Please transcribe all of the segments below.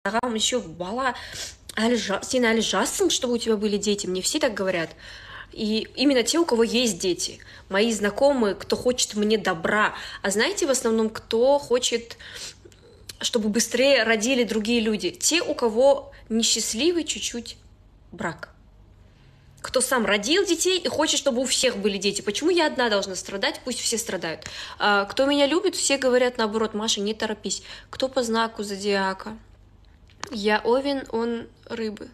еще бала, сен әлі жассың, чтобы у тебя были дети. Мне все так говорят. И именно те, у кого есть дети. Мои знакомые, кто хочет мне добра. А знаете, в основном, кто хочет, чтобы быстрее родили другие люди? Те, у кого несчастливый чуть-чуть брак. Кто сам родил детей и хочет, чтобы у всех были дети. Почему я одна должна страдать? Пусть все страдают. Кто меня любит, все говорят наоборот: Маша, не торопись. Кто по знаку зодиака? Я овен, он рыбы.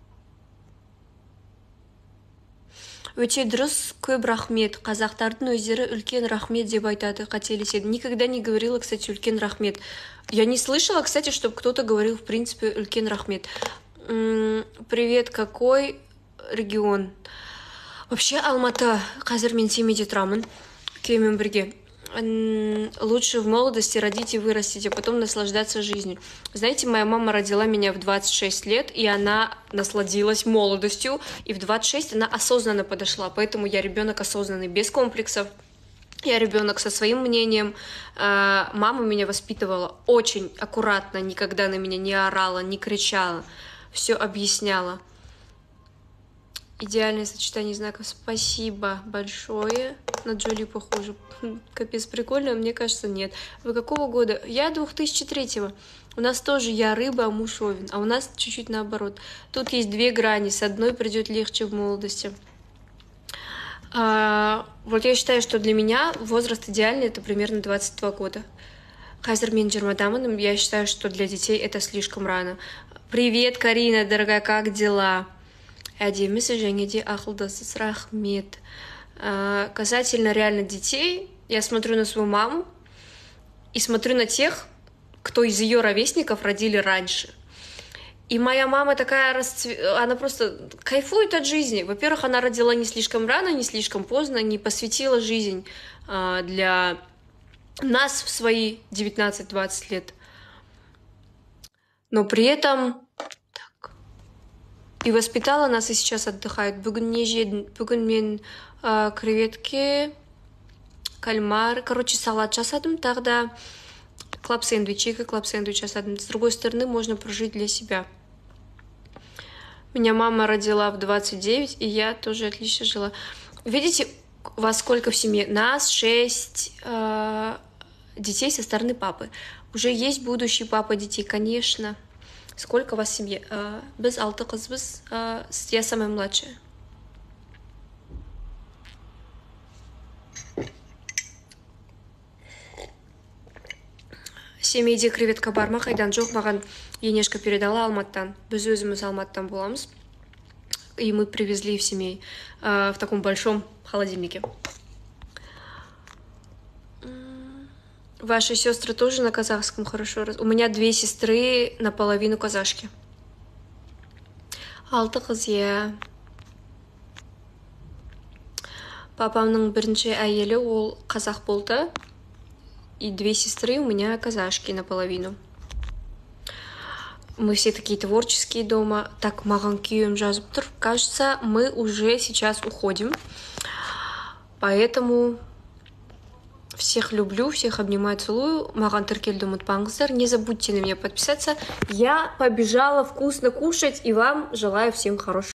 Өте дұрыс, көп рахмет. Қазақтардың өздері үлкен рахмет деп айтады, қателеседі. Никогда не говорила, кстати, үлкен рахмет. Я не слышала, кстати, чтобы кто-то говорил, в принципе, үлкен рахмет. Привет, какой регион? Вообще, Алматы. Қазір мен семейде тұрамын. Күйеумен бірге. Лучше в молодости родить и вырастить, а потом наслаждаться жизнью. Знаете, моя мама родила меня в 26 лет, и она насладилась молодостью, и в 26 она осознанно подошла, поэтому я ребенок осознанный, без комплексов. Я ребенок со своим мнением. Мама меня воспитывала очень аккуратно, никогда на меня не орала, не кричала, все объясняла. Идеальное сочетание знаков. Спасибо большое. На Джоли похоже. Капец, прикольно, мне кажется, нет. Вы какого года? Я 2003-го. У нас тоже я рыба, а муж овен. А у нас чуть-чуть наоборот. Тут есть две грани. С одной придет легче в молодости. Вот я считаю, что для меня возраст идеальный — это примерно 22 года. Қазір мен 20-дамын, я считаю, что для детей это слишком рано. Привет, Карина, дорогая, как дела? Әдемісі, және де ақылдасыз, рахмет. Касательно реально детей, я смотрю на свою маму и смотрю на тех, кто из ее ровесников родили раньше. И моя мама такая, она просто кайфует от жизни. Во-первых, она родила не слишком рано, не слишком поздно, не посвятила жизнь для нас в свои 19-20 лет. Но при этом... И воспитала нас, и сейчас отдыхает. Бүгін не жедім? Бүгін мен креветки, кальмар, короче, салат жасадым, тогда клаб-сэндвич жасадым. С другой стороны, можно прожить для себя. Меня мама родила в 29, и я тоже отлично жила. Видите, во сколько в семье? Нас 6 детей со стороны папы. Уже есть будущий папа детей, конечно. Сколько у вас в семье? Біз 6 қызбыз, я самая младшая. Семейде креветка бар ма? Қайдан? Жоқ, маған Енешка передала Алматтан. Біз өзіміз Алматтан боламыз. И мы привезли в семей в таком большом холодильнике. Ваши сестры тоже на казахском хорошо? У меня 2 сестры наполовину казашки. 6 қыз, я. Папамның бірінші әйелі ол казах болды. И 2 сестры у меня казашки наполовину. Мы все такие творческие дома. Так, маған күйеуім жазып тұр. Кажется, мы уже сейчас уходим. Поэтому... Всех люблю, всех обнимаю, целую. Маған тіркелді ұмытпаңыздар. Не забудьте на меня подписаться. Я побежала вкусно кушать, и вам желаю всем хорошего.